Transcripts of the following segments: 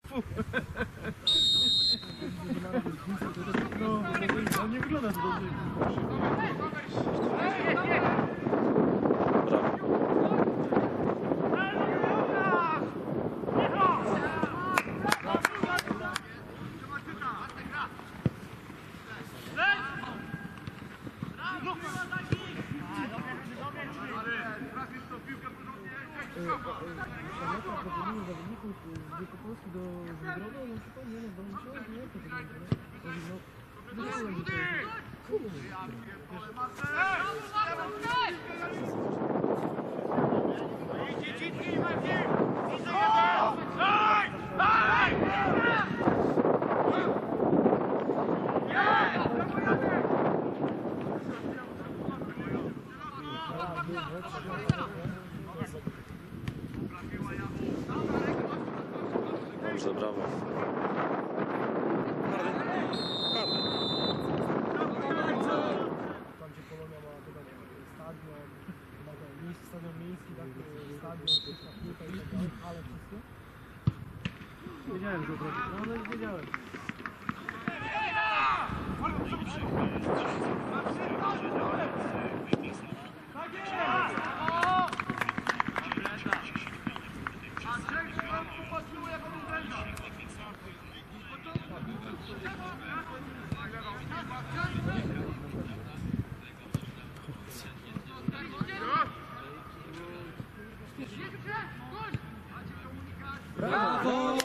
No, nie wygląda to dobrze. Zawodników z Wielkopolski do Zdrowa, na przykład, nie wiem, do Musiała, nie to Dobrze, brawo. Tam gdzie Polonia ma stadion, stadion miejski, tak, stadion, sztuczna piłka i tak dalej, ale wszystko. Wiedziałem, że odrobię, no ale wiedziałem. Brawo!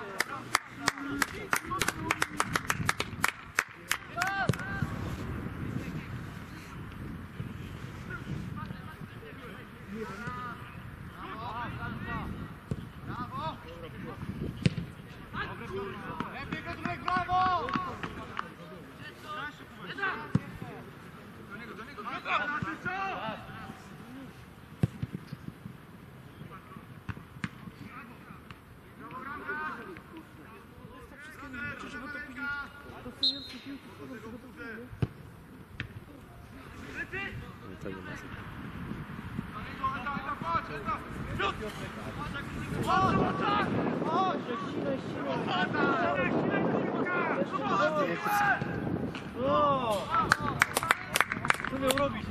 Tego ma Co miał robić?